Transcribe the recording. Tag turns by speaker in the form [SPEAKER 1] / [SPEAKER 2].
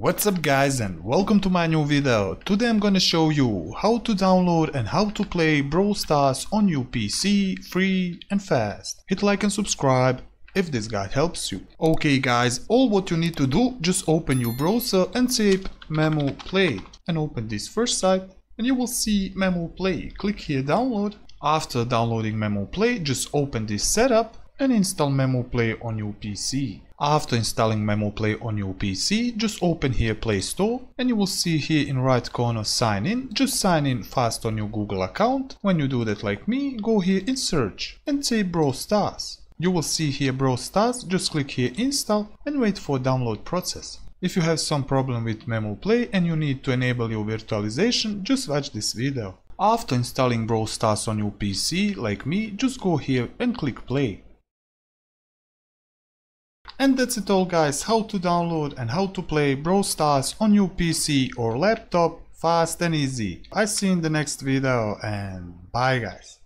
[SPEAKER 1] What's up guys and welcome to my new video. Today I'm gonna show you how to download and how to play Brawl Stars on your PC free and fast. Hit like and subscribe if this guide helps you. Okay guys, all what you need to do, just open your browser and type Memo Play and open this first site and you will see Memo Play. Click here download. After downloading Memo Play, just open this setup and install Memo Play on your PC. After installing Memo Play on your PC, just open here Play Store and you will see here in right corner sign in. Just sign in fast on your Google account. When you do that like me, go here in search and type Brawl Stars. You will see here Brawl Stars, just click here install and wait for download process. If you have some problem with Memo Play and you need to enable your virtualization, just watch this video. After installing Brawl Stars on your PC like me, just go here and click play. And that's it all guys, how to download and how to play Brawl Stars on your PC or laptop, fast and easy. I see you in the next video and bye guys.